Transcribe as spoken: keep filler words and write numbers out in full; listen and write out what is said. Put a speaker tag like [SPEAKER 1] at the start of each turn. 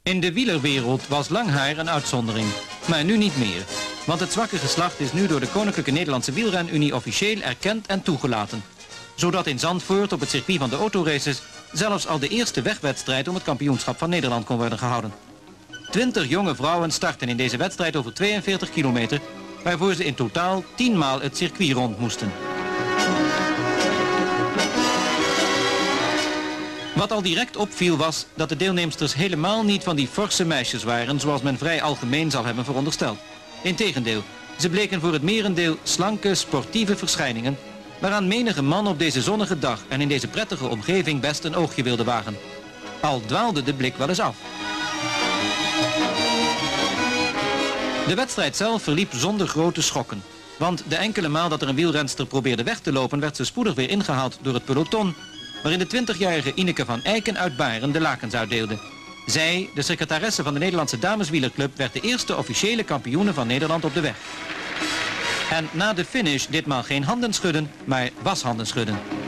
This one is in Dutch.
[SPEAKER 1] In de wielerwereld was lang haar een uitzondering, maar nu niet meer. Want het zwakke geslacht is nu door de Koninklijke Nederlandse Wielrenunie officieel erkend en toegelaten. Zodat in Zandvoort op het circuit van de autoraces zelfs al de eerste wegwedstrijd om het kampioenschap van Nederland kon worden gehouden. Twintig jonge vrouwen starten in deze wedstrijd over tweeënveertig kilometer, waarvoor ze in totaal tienmaal het circuit rond moesten. Wat al direct opviel was dat de deelnemsters helemaal niet van die forse meisjes waren zoals men vrij algemeen zal hebben verondersteld. Integendeel, ze bleken voor het merendeel slanke, sportieve verschijningen waaraan menige man op deze zonnige dag en in deze prettige omgeving best een oogje wilde wagen. Al dwaalde de blik wel eens af. De wedstrijd zelf verliep zonder grote schokken. Want de enkele maal dat er een wielrenster probeerde weg te lopen werd ze spoedig weer ingehaald door het peloton, waarin de twintigjarige Ineke van Eycken uit Baren de lakens uitdeelde. Zij, de secretaresse van de Nederlandse Dameswielerclub, werd de eerste officiële kampioene van Nederland op de weg. En na de finish ditmaal geen handen schudden, maar washanden schudden.